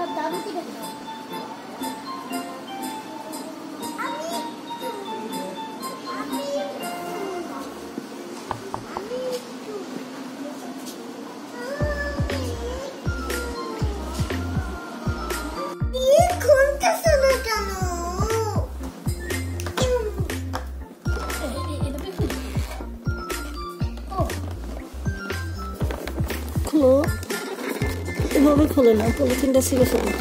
খুলো এভাবে খোলে না, পলিথিনটা ছিঁড়ে ফেলো।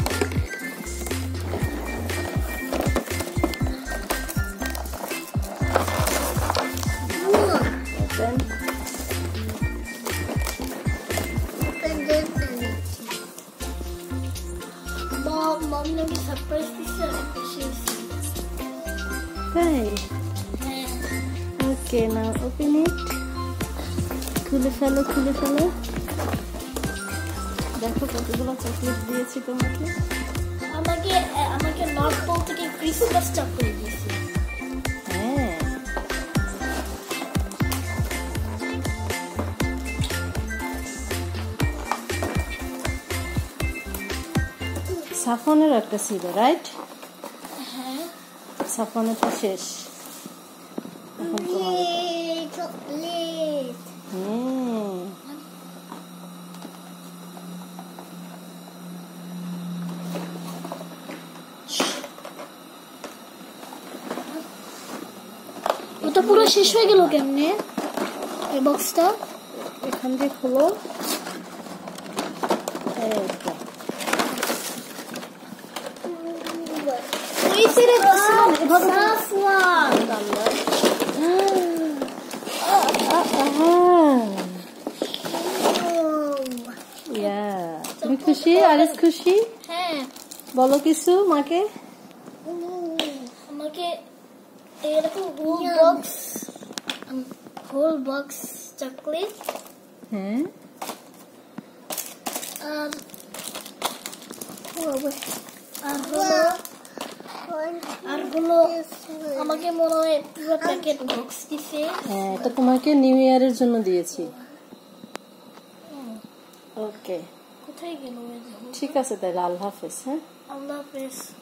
Okay, now open it. খুলে ফেলো, খুলে ফেলো। দেখো কতগুলো চকলেট দিয়েছি তোমাকে। আমাকে নর্থ পোল থেকে ক্রিসমাস চকলেট দিয়েছে। হ্যাঁ, সাফনের একটা ছিল, রাইট? হ্যাঁ, সাফনেরটা শেষ। এখন তোমার চকলেট। ওটা পুরো শেষ হয়ে গেল কেমনে? এই বক্সটা এখান দিয়ে খোলো। তুমি খুশি? আরিস খুশি? হ্যাঁ। বলো কিছু মাকে। আমাকে এরকম হোল বক্স চকলেট। হ্যাঁ, আর হলো আমাকে মনে হয় পুরো প্যাকেট বক্স দিছে। হ্যাঁ, এটা তোমাকে নিউ ইয়ারের জন্য দিয়েছি। ওকে, কোথায় গেল? ঠিক আছে তাহলে, আল্লাহ হাফেজ। হ্যাঁ, আল্লাহ হাফেজ।